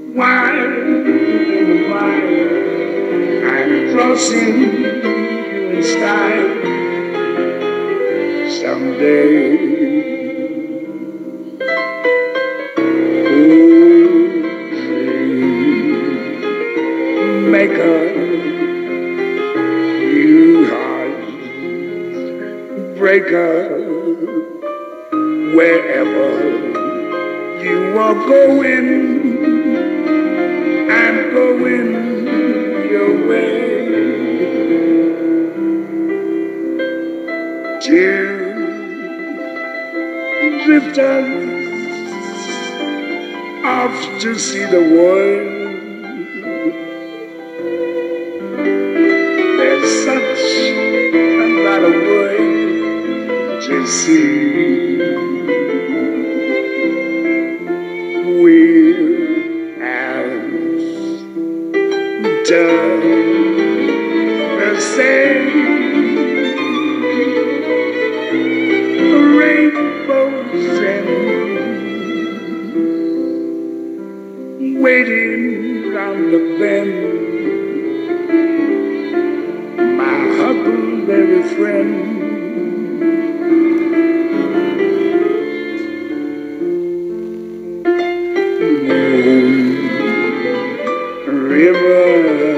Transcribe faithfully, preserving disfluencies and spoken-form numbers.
Wide and wide, I'm crossing you in style someday. Maker, you heart breaker, wherever you are going, I'm going your way. Two drifters off to see the world. There's such a lot of world to see. We'll have done the same. Rainbows and waiting round the bend. My huckleberry friend. Moonriver.